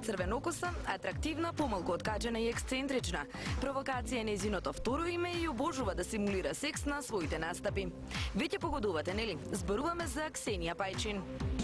црвенокоса, атрактивна, помалку откаджена и ексцентрична. Провокација е нејзиното второ име и обожува да симулира секс на своите настапи. Веќе погодувате, нели? Зборуваме за Ксенија Пајчин.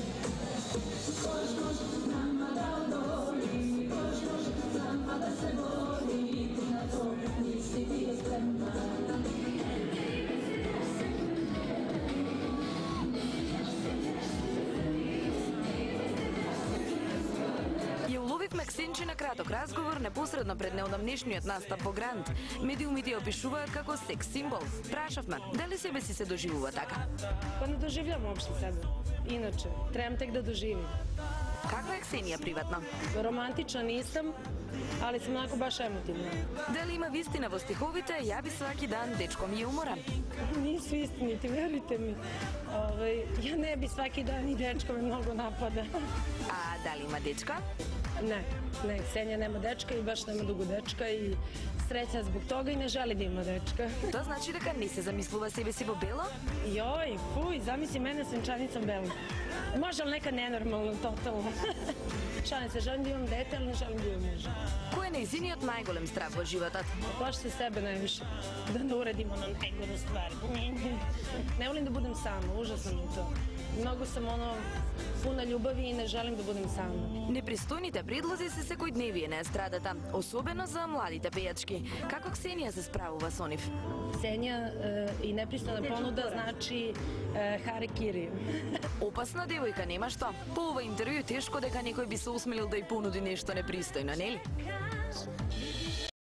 Ја уловивме Ксенчи на краток разговор непосредно пред неодамнешниот настап во Грант. Медиумите ја опишуваат како секс символ. Прашавме, дали себе си се доживува така? Па не доживljam uopšte sebe. Inače, trebam tek da doživim. Каква е Ксенија приватно? Romantična nisam, ali sam onako baš emotivna. Дали има вистина во стиховите, ја би сваки дан дечко ми е уморан? Nisu istiniti, verujte mi. Ja ne bi svaki dan i dečko me mnogo napada. А дали има дечка? Ne, Ksenija nema dečka i baš nema dugo dečka i srećna zbog toga i ne želi da ima dečka. Тоа значи дека не се замислува себе си во бело? Joj, fuj, zamisli mene s venčanicom belom. Može li neka nenormalno, totalno. Šalim se, želim da imam dete, ali ne želim da imam muža. Кој е нејзиниот најголем страв во животот? Plašim se sebe najviše, da ne uradim ono najgoru stvar. Ne volim da budem sama, užasno mi je to. Mnogo sam puna ljubavi i ne želim da budem sama. Непристојните предлози се секојдневие на естрадата, особено за младите пејачки. Како Ксенија се справува со нив? Ksenija i nepristojna ponuda znači harakiri. Опасна девојка, нема што. По ова интервју тешко дека некој би се осмелил да ја понуди нешто непристојно, нели?